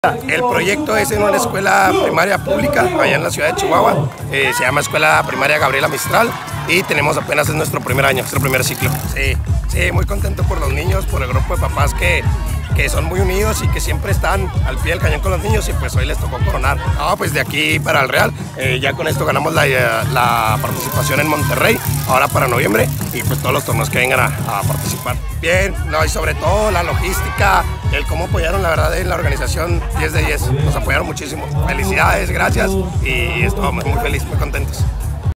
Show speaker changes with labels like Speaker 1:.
Speaker 1: El proyecto es en una escuela primaria pública allá en la ciudad de Chihuahua. Se llama Escuela Primaria Gabriela Mistral y tenemos apenas es nuestro primer año, nuestro primer ciclo. Sí, muy contento por los niños, por el grupo de papás que son muy unidos y que siempre están al pie del cañón con los niños, y pues hoy les tocó coronar. Pues de aquí para el Real, ya con esto ganamos la participación en Monterrey, ahora para noviembre, y pues todos los torneos que vengan a participar. Bien, y sobre todo la logística, el cómo apoyaron, la verdad, en la organización, 10 de 10, nos apoyaron muchísimo. Felicidades, gracias, y estamos muy felices, muy contentos.